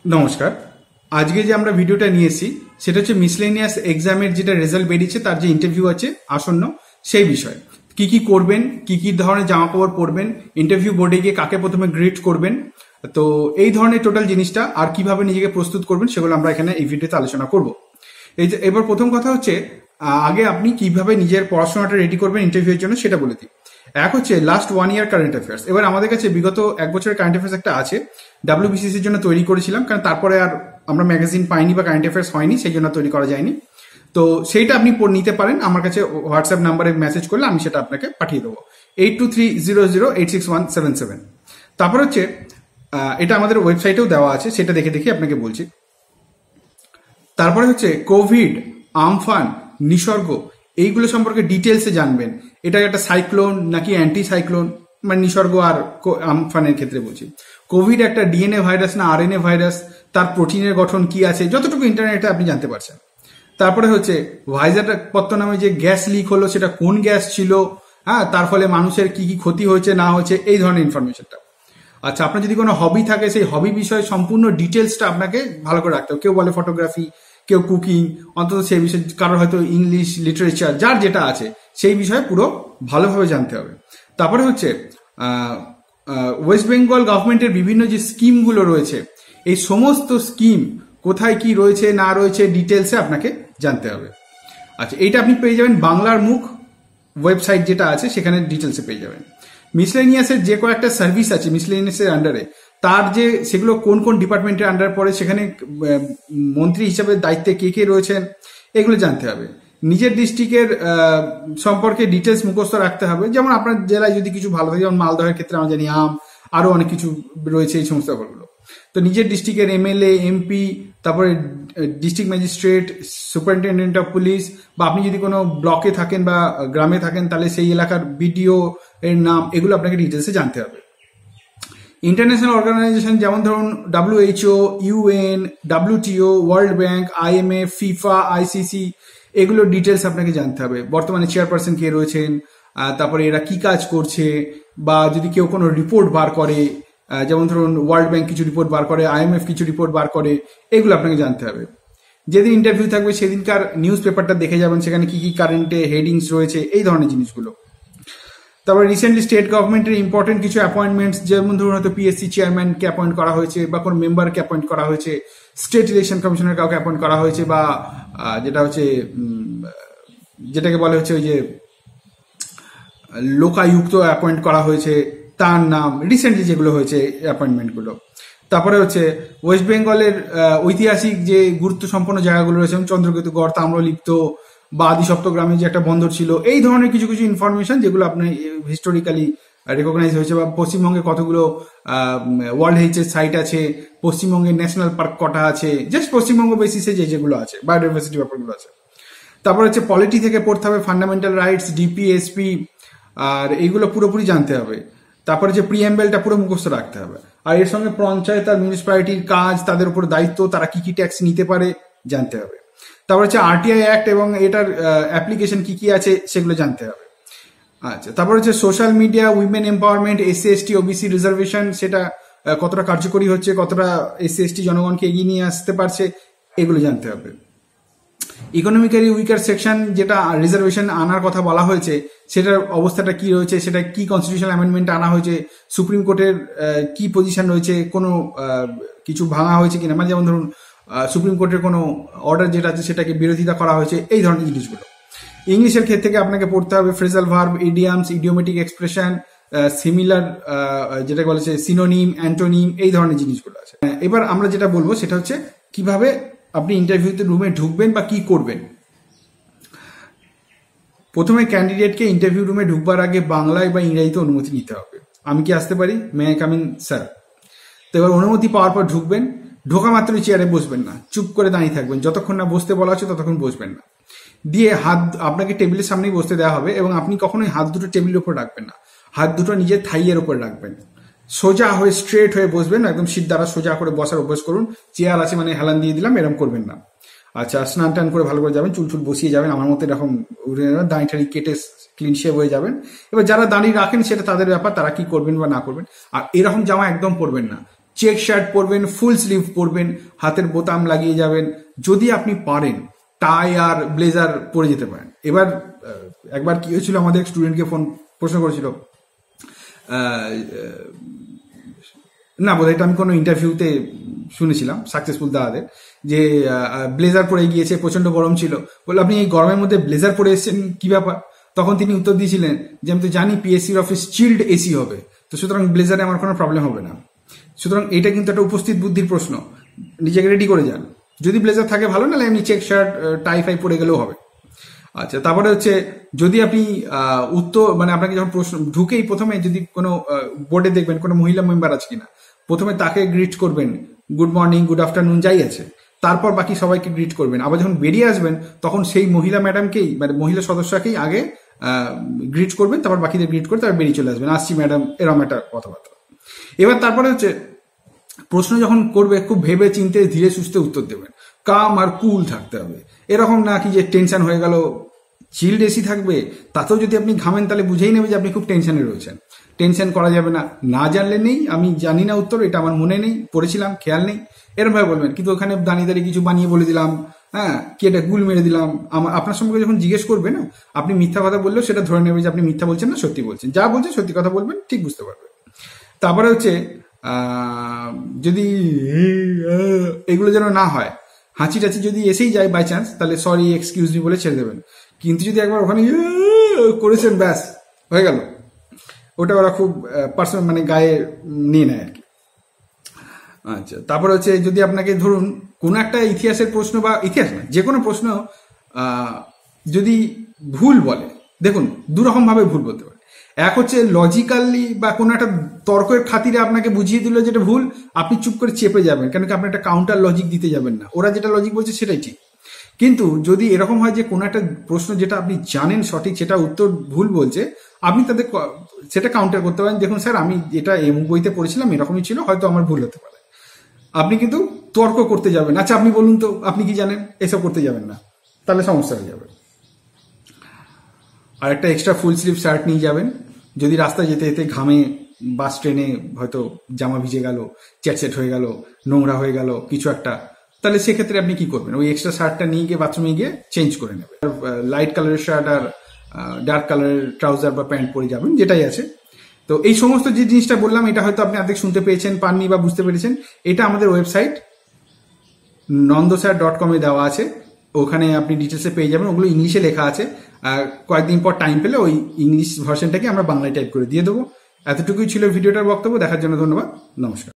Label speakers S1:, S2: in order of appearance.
S1: নমস্কার। আজকে যে আমরা ভিডিওটা নিয়েছি সেটা হচ্ছে মিসলেনিয়াস এক্সামের যেটা রেজাল্ট বেরিয়েছে তার যে ইন্টারভিউ আছে আসন্ন সেই বিষয়ে কি কি করবেন, কি কি ধরনের জামা কাপড় পরবেন, ইন্টারভিউ বোর্ডে গিয়ে কাকে প্রথমে গ্রিট করবেন, তো এই ধরনের টোটাল জিনিসটা আর কিভাবে নিজেকে প্রস্তুত করবেন সেগুলো আমরা এখানে এই ভিডিওতে আলোচনা করব। এই যে এবার প্রথম কথা হচ্ছে আগে আপনি কিভাবে নিজের পড়াশোনাটা রেডি করবেন ইন্টারভিউ এর জন্য সেটা বলে দিই। এক হচ্ছে লাস্ট 1 ইয়ার কারেন্ট অ্যাফেয়ার্স। এবার আমাদের কাছে বিগত 1 বছরের কারেন্ট অ্যাফেয়ার্স একটা আছে, WBCS এর জন্য তৈরি করেছিলাম, কারণ তারপরে আর আমরা ম্যাগাজিন পাইনি বা কারেন্ট অ্যাফেয়ার্স হয়নি, সেই জন্য তৈরি করা যায়নি। তো সেইটা আপনি নিতে পারেন, আমার কাছে হোয়াটসঅ্যাপ নাম্বারে মেসেজ করলে আমি সেটা আপনাকে পাঠিয়ে দেবো 8230086177। তারপর হচ্ছে এটা আমাদের ওয়েবসাইটেও দেওয়া আছে, সেটা দেখে দেখে আপনাকে বলছি। তারপরে হচ্ছে কোভিড, আমফান, নিসর্গ এইগুলো সম্পর্কে ডিটেলসে জানবেন। এটা একটা সাইক্লোন নাকি অ্যান্টি সাইক্লোন, মানে নিসর্গ আর আমফানের ক্ষেত্রে বলছি। কোভিড একটা ডিএনএ ভাইরাস না আরএনএ ভাইরাস, তার প্রোটিনের গঠন কি আছে, যতটুকু ইন্টারনেটে আপনি জানতে পারছেন। তারপরে হচ্ছে ভাইজারপত্র নামে যে গ্যাস লিক হলো সেটা কোন গ্যাস ছিল, হ্যাঁ, তার ফলে মানুষের কি কি ক্ষতি হয়েছে না হয়েছে, এই ধরনের ইনফরমেশনটা। আচ্ছা, আপনার যদি কোনো হবি থাকে সেই হবি বিষয়ে সম্পূর্ণ ডিটেলসটা আপনাকে ভালো করে রাখতে হবে। কেউ বলে ফটোগ্রাফি, কেউ কুকিং, অন্তত সেই বিষয়ে কারোর হয়তো ইংলিশ লিটারেচার, যার যেটা আছে সেই বিষয়ে পুরো ভালোভাবে জানতে হবে। তারপরে হচ্ছে ওয়েস্ট বেঙ্গল গভর্নমেন্টের বিভিন্ন যে স্কিমগুলো রয়েছে, এই সমস্ত স্কিম কোথায় কি রয়েছে না রয়েছে ডিটেলসে আপনাকে জানতে হবে। আচ্ছা, এইটা আপনি পেয়ে যাবেন বাংলার মুখ ওয়েবসাইট যেটা আছে, সেখানে ডিটেলসে পেয়ে যাবেন। মিসলেনিয়াসের যে কয়েকটা সার্ভিস আছে মিসলেনিয়াসের আন্ডারে, তার যে সেগুলো কোন কোন ডিপার্টমেন্টের আন্ডার পড়ে, সেখানে মন্ত্রী হিসাবে দায়িত্বে কে কে রয়েছেন, এগুলো জানতে হবে। নিজের ডিস্ট্রিক্টের সম্পর্কে ডিটেলস মুখস্থ রাখতে হবে। যেমন আপনার জেলায় যদি কিছু ভালো থাকে, যেমন মালদহের ক্ষেত্রে আমরা জানি আম, আরো অনেক কিছু রয়েছে এই সমস্ত ব্যাপারগুলো। তো নিজের ডিস্ট্রিক্টের এমএলএ, এমপি, তারপরে district magistrate, superintendent of police, বা আপনি যদি কোনো ব্লকে থাকেন বা গ্রামে থাকেন তাহলে সেই এলাকার বিডিও এর নাম, এগুলো আপনাকে ডিটেলসে জানতে হবে। ইন্টারন্যাশনাল অর্গানাইজেশন যেমন ধরুন WHO, UN, WTO, world bank, IMF, FIFA, ICC, এগুলো ডিটেলস আপনাকে জানতে হবে। বর্তমানে চেয়ারপারসন কে রয়েছেন, তারপরে এরা কি কাজ করছে, বা যদি কেউ কোনো রিপোর্ট বার করে, যেমন ধরুন ওয়ার্ল্ড ব্যাংক কিছু রিপোর্ট বার করে, IMF কিছু রিপোর্ট বার করে, এগুলো আপনাকে জানতে হবে। যেদিন ইন্টারভিউ থাকবে সেদিনকার নিউজ পেপারটা দেখে যাবেন, সেখানে কি কি কারেন্টে হেডিংস রয়েছে, এই ধরনের জিনিসগুলো। তারপরে রিসেন্টলি স্টেট গভর্নমেন্টের ইম্পর্টেন্ট কিছু অ্যাপয়েন্টমেন্টস, যেমন ধরুন হয়তো PSC চেয়ারম্যানকে অ্যাপয়েন্ট করা হয়েছে, বা কোনো মেম্বারকে অ্যাপয়েন্ট করা হয়েছে, স্টেট ইলেকশন কমিশনের কাউকে অ্যাপয়েন্ট করা হয়েছে, বা যেটা হচ্ছে যেটাকে বলে হচ্ছে ওই যে লোকায়ুক্ত অ্যাপয়েন্ট করা হয়েছে, তার নাম রিসেন্টলি যেগুলো হয়েছে অ্যাপয়েন্টমেন্টগুলো। তারপরে হচ্ছে ওয়েস্ট বেঙ্গলের ঐতিহাসিক যে গুরুত্ব সম্পন্ন জায়গাগুলো রয়েছে, যেমন চন্দ্রকেতুগড়, তাম্রলিপ্ত, বা আদি সপ্তগ্রামে যে একটা বন্দর ছিল, এই ধরনের কিছু কিছু ইনফরমেশন যেগুলো আপনার হিস্টোরিক্যালি রেকগনাইজ হয়েছে, বা পশ্চিমবঙ্গে কতগুলো ওয়ার্ল্ড হেরিটেজ সাইট আছে, পশ্চিমবঙ্গের ন্যাশনাল পার্ক কটা আছে, জাস্ট পশ্চিমবঙ্গ বেসিসে যেগুলো আছে, বায়োডাইভার্সিটি ব্যাপারগুলো আছে। তারপর হচ্ছে পলিটি থেকে পড়তে হবে, ফান্ডামেন্টাল রাইটস, DPSP, আর এইগুলো পুরোপুরি জানতে হবে। তারপরে যে প্রিএমবেলটা পুরো মুখস্থ রাখতে হবে। আর এর সঙ্গে পঞ্চায়েত আর মিউনিসিপ্যালিটির কাজ, তাদের উপর দায়িত্ব, তারা কি কি ট্যাক্স নিতে পারে জানতে হবে। তারপর হচ্ছে RTI অ্যাক্ট এবং এটার অ্যাপ্লিকেশন কি কি আছে সেগুলো জানতে হবে। আচ্ছা, তারপর হচ্ছে social media, women empowerment, SC ST OBC reservation, সেটা কতটা কার্যকরী হচ্ছে, কতটা SC ST জনগণকে এগিয়ে নিয়ে আসতে পারছে, এগুলো জানতে হবে। ইকোনমিক্যালি উইকার সেকশন যেটা রিজার্ভেশন আনার কথা বলা হয়েছে, সেটার অবস্থাটা কি রয়েছে, সেটা কি কনস্টিটিউশনাল অ্যামেন্ডমেন্ট আনা হয়েছে, সুপ্রিম কোর্টের কি পজিশন রয়েছে, কোনো কিছু ভাঙা হয়েছে কিনা, মানে যেমন ধরুন সুপ্রিম কোর্টের কোনো অর্ডার যেটা আছে সেটাকে বিরোধিতা করা হয়েছে, এই ধরনের জিনিসগুলো। ইংলিশের ক্ষেত্রে থেকে আপনাকে পড়তে হবে phrasal verb, idioms, idiomatic expression, similar যেটা বলেছে সিনোনিম, অ্যান্টোনিম, এই ধরনের জিনিসগুলো আছে। এবার আমরা যেটা বলবো সেটা হচ্ছে কিভাবে আপনি ইন্টারভিউতে রুমে ঢুকবেন বা কি করবেন। প্রথমে ক্যান্ডিডেটকে ইন্টারভিউ রুমে ঢুকবার আগে বাংলায় বা ইংরেজিতে অনুমতি নিতে হবে। আমি কি আসতে পারি, may I come in sir. তো এবার অনুমতি পাওয়ার পর ঢুকবেন। ঢোকা মাত্রই চেয়ারে বসবেন না, চুপ করে দাঁড়িয়ে থাকবেন, যতক্ষণ না বসতে বলা হচ্ছে ততক্ষণ বসবেন না। দিয়ে হাত আপনাকে টেবিলের সামনেই বসতে দেওয়া হবে, এবং আপনি কখনোই হাত দুটো টেবিলের উপর রাখবেন না, হাত দুটো নিজের থাইয়ের উপর রাখবেন। সোজা হয়ে স্ট্রেট হয়ে বসবেন, একদম সিট দ্বারা সোজা করে বসার অভ্যাস করুন। চেয়ার আছে মানে হেলান দিয়ে দিলাম এরকম করবেন না। আচ্ছা, স্নান টান করে ভালো করে যাবেন, চুল চুল বসিয়ে যাবেন, আমার মতো এরকম দাঁড়ি ঠাড়ি কেটে ক্লিন শেভ হয়ে যাবেন। এবার যারা দাঁড়িয়ে রাখেন সেটা তাদের ব্যাপার, তারা কি করবেন বা না করবেন। আর এরকম জামা একদম পরবেন না, চেক শার্ট পরবেন, ফুল স্লিভ পরবেন, হাতের বোতাম লাগিয়ে যাবেন। যদি আপনি পারেন টাই আর ব্লেজার পরে যেতে পারেন। এবার একবার কি হয়েছিল, আমাদের স্টুডেন্টকে প্রশ্ন করেছিল, না বোধহয় এটা আমি কোনো ইন্টারভিউতে শুনেছিলাম সাকসেসফুল দাদাদের, যে ব্লেজার পরে গিয়েছে, প্রচন্ড গরম ছিল, বলে আপনি এই গরমের মধ্যে ব্লেজার পরে এসেছেন, কি ব্যাপার? তখন তিনি উত্তর দিয়েছিলেন যে আমি তো জানি পিএসসির অফিস চিল্ড এসি হবে, তো সুতরাং ব্লেজারে আমার কোনো প্রবলেম হবে না। সুতরাং এটা কিন্তু একটা উপস্থিত বুদ্ধির প্রশ্ন, নিজেকে রেডি করে যান। যদি ব্লেজার থাকে ভালো, নাহলে এমনি চেক শার্ট টাই ফাই পরে গেলেও হবে। আচ্ছা, তারপরে হচ্ছে যদি আপনি উত্তর মানে আপনাকে যখন প্রশ্ন ঢুকেই প্রথমে যদি কোনো বোর্ডে দেখবেন কোনো মহিলা মেম্বার আছে কিনা, প্রথমে তাকে গ্রিট করবেন, গুড মর্নিং, গুড আফটারনুন যাই আছে, তারপর বাকি সবাইকে গ্রিট করবেন। আবার যখন বেরিয়ে আসবেন তখন সেই মহিলা ম্যাডামকেই মানে মহিলা সদস্যকেই আগে গ্রিট করবেন, তারপর বাকিদের গ্রিট করে তারপর বেরিয়ে চলে আসবেন, আসছি ম্যাডাম, এরকম একটা কথাবার্তা। এবার তারপরে হচ্ছে প্রশ্ন যখন করবে খুব ভেবে চিন্তে ধীরে সুস্থে উত্তর দেবেন, কাম আর কুল থাকতে হবে। এরকম না কি যে টেনশন হয়ে গেল, চিল্ড এসি থাকবে, তাতেও যদি আপনি ঘামেন তাহলে বুঝেই নেবে যে আপনি খুব টেনশনে রয়েছেন। টেনশন করা যাবে না, না জানলে নেই, আমি জানি না উত্তর, এটা আমার মনে নেই, পড়েছিলাম, খেয়াল নেই, এরকম ভাবে বলবেন। কিন্তু ওখানে দাঁড়িয়ে দাঁড়িয়ে কিছু বানিয়ে বলে দিলাম, হ্যাঁ কি এটা গুল মেরে দিলাম, আপনার সম্পর্কে যখন জিজ্ঞেস করবে না, আপনি মিথ্যা কথা বললেও সেটা ধরে নেবে যে আপনি মিথ্যা বলছেন না, সত্যি বলছেন। যা বলছেন সত্যি কথা বলবেন, ঠিক বুঝতে পারবে। তারপরে হচ্ছে যদি এগুলো যেন না হয়, হাঁচি টাচি যদি এসেই যায় বাই চান্স, তাহলে সরি এক্সকিউজ মি বলে ছেড়ে দেবেন। কিন্তু যদি একবার ওখানে করেছেন, ব্যাস হয়ে গেল, ওটা ওরা খুব পার্সোনাল মানে গায়ে নিয়ে নেয় আর কি। আচ্ছা, তারপরে হচ্ছে যদি আপনাকে ধরুন কোনো একটা ইতিহাসের প্রশ্ন, বা ইতিহাস না যে কোনো প্রশ্ন যদি ভুল বলে, দেখুন দুরকম ভাবে ভুল বলতে পারে। এক হচ্ছে লজিক্যালি বা কোনো একটা তর্কের খাতিরে আপনাকে বুঝিয়ে দিল যেটা ভুল, আপনি চুপ করে চেপে যাবেন, কেন কি আপনি একটা কাউন্টার লজিক দিতে যাবেন না, ওরা যেটা লজিক বলছে সেটাই ঠিক। কিন্তু যদি এরকম হয় যে কোনো একটা প্রশ্ন যেটা আপনি জানেন সঠিক, সেটা উত্তর ভুল বলছে, আপনি তাদের সেটা কাউন্টার করতে পারেন, দেখুন স্যার আমি এটা এই বইতে পড়েছিলাম, এরকমই ছিল, হয়তো আমার ভুল হতে পারে। আপনি কিন্তু তর্ক করতে যাবেন, আচ্ছা আপনি বলুন তো আপনি কি জানেন, এসব করতে যাবেন না, তাহলে সমস্যা হয়ে যাবে। আর একটা এক্সট্রা ফুল স্লিভ শার্ট নিয়ে যাবেন, যদি রাস্তায় যেতে যেতে ঘামে, বাস ট্রেনে হয়তো জামা ভিজে গেল, চ্যাটচ্যাট হয়ে গেল, নোংরা হয়ে গেল কিছু একটা, তাহলে সেক্ষেত্রে আপনি কি করবেন, ওই এক্সট্রা শার্টটা নিয়ে গিয়ে বাথরুমে গিয়ে চেঞ্জ করে নেবেন। লাইট কালারের শার্ট আর ডার্ক কালারের ট্রাউজার বা প্যান্ট পরে যাবেন, যেটাই আছে। তো এই সমস্ত যে জিনিসটা বললাম, এটা হয়তো আপনি অর্ধেক শুনতে পেয়েছেন, পাননি বা বুঝতে পেরেছেন। এটা আমাদের ওয়েবসাইট nandosir.com এ দেওয়া আছে, ওখানে আপনি ডিটেলসে পেয়ে যাবেন, ওগুলো ইংলিশে লেখা আছে। আর কয়েকদিন পর টাইম পেলে ওই ইংলিশ ভার্সনটাকে আমরা বাংলায় টাইপ করে দিয়ে দেবো। এতটুকুই ছিল ভিডিওটার বক্তব্য। দেখার জন্য ধন্যবাদ, নমস্কার।